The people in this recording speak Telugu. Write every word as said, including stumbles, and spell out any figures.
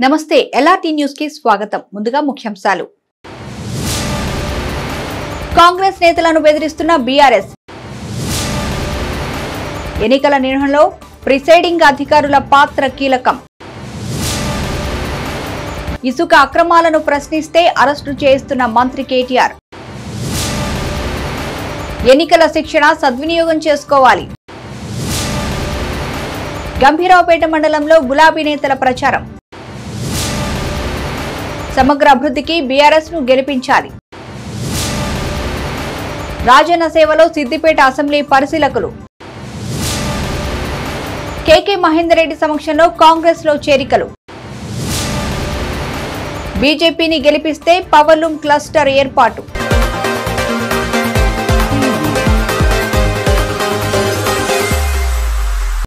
నమస్తే ఎల్ఆర్టీ న్యూస్ కి స్వాగతం. ముందుగా ముఖ్యాంశాలు. కాంగ్రెస్ నేతలను బెదిరిస్తున్న బీఆర్ఎస్. ఎన్నికల నిర్వహణలో ప్రిసైడింగ్ అధికారుల పాత్ర కీలకం. ఇసుక అక్రమాలను ప్రశ్నిస్తే అరెస్టు చేస్తున్న మంత్రి కేటీఆర్. ఎన్నికల శిక్షణ సద్వినియోగం చేసుకోవాలి. గంభీరావుపేట మండలంలో గులాబీ నేతల ప్రచారం. సమగ్ర అభివృద్ధికి బీఆర్ఎస్ ను గెలిపించాలి. రాజన్న సేవలో సిద్దిపేట అసెంబ్లీ పరిశీలకులు. కేకే మహేందర్ రెడ్డి సమక్షంలో కాంగ్రెస్ లో చేరికలు. బీజేపీని గెలిపిస్తే పవర్లూమ్ క్లస్టర్ ఏర్పాటు.